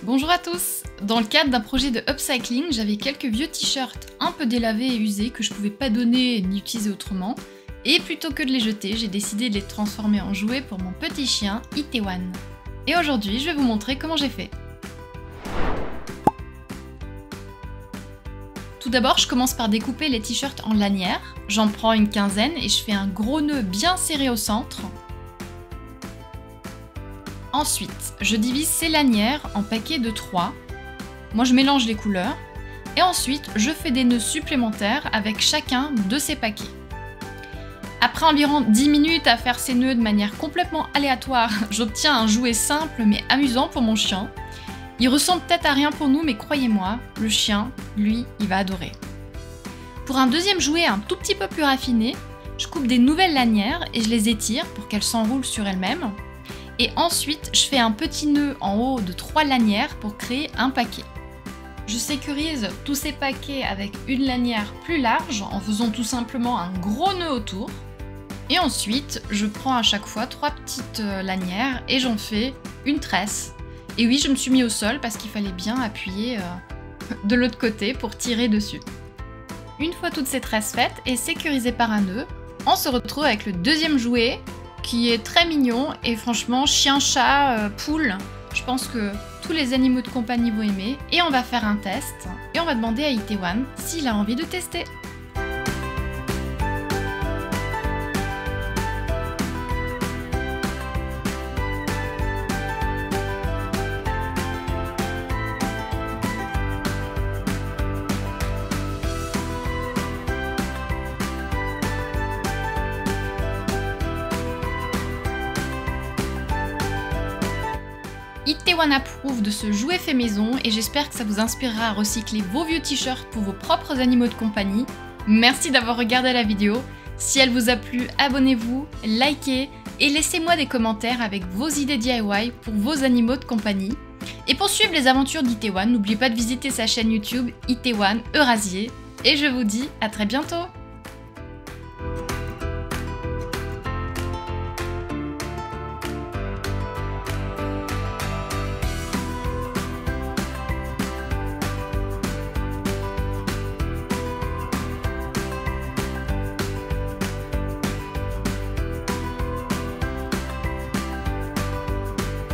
Bonjour à tous! Dans le cadre d'un projet de upcycling, j'avais quelques vieux t-shirts un peu délavés et usés que je pouvais pas donner ni utiliser autrement. Et plutôt que de les jeter, j'ai décidé de les transformer en jouets pour mon petit chien, Itaewon. Et aujourd'hui, je vais vous montrer comment j'ai fait. Tout d'abord, je commence par découper les t-shirts en lanières. J'en prends une quinzaine et je fais un gros nœud bien serré au centre. Ensuite, je divise ces lanières en paquets de 3. Moi, je mélange les couleurs. Et ensuite, je fais des nœuds supplémentaires avec chacun de ces paquets. Après environ 10 minutes à faire ces nœuds de manière complètement aléatoire, j'obtiens un jouet simple mais amusant pour mon chien. Il ressemble peut-être à rien pour nous, mais croyez-moi, le chien, lui, il va adorer. Pour un deuxième jouet un tout petit peu plus raffiné, je coupe des nouvelles lanières et je les étire pour qu'elles s'enroulent sur elles-mêmes. Et ensuite, je fais un petit nœud en haut de 3 lanières pour créer un paquet. Je sécurise tous ces paquets avec une lanière plus large en faisant tout simplement un gros nœud autour. Et ensuite, je prends à chaque fois 3 petites lanières et j'en fais une tresse. Et oui, je me suis mis au sol parce qu'il fallait bien appuyer de l'autre côté pour tirer dessus. Une fois toutes ces tresses faites et sécurisées par un nœud, on se retrouve avec le deuxième jouet qui est très mignon et franchement, chien, chat, poule, je pense que tous les animaux de compagnie vont aimer. Et on va faire un test et on va demander à Itaewon s'il a envie de tester. Itaewon approuve de ce jouet fait maison et j'espère que ça vous inspirera à recycler vos vieux t-shirts pour vos propres animaux de compagnie. Merci d'avoir regardé la vidéo. Si elle vous a plu, abonnez-vous, likez et laissez-moi des commentaires avec vos idées DIY pour vos animaux de compagnie. Et pour suivre les aventures d'Itaewon, n'oubliez pas de visiter sa chaîne YouTube Itaewon Eurasier. Et je vous dis à très bientôt!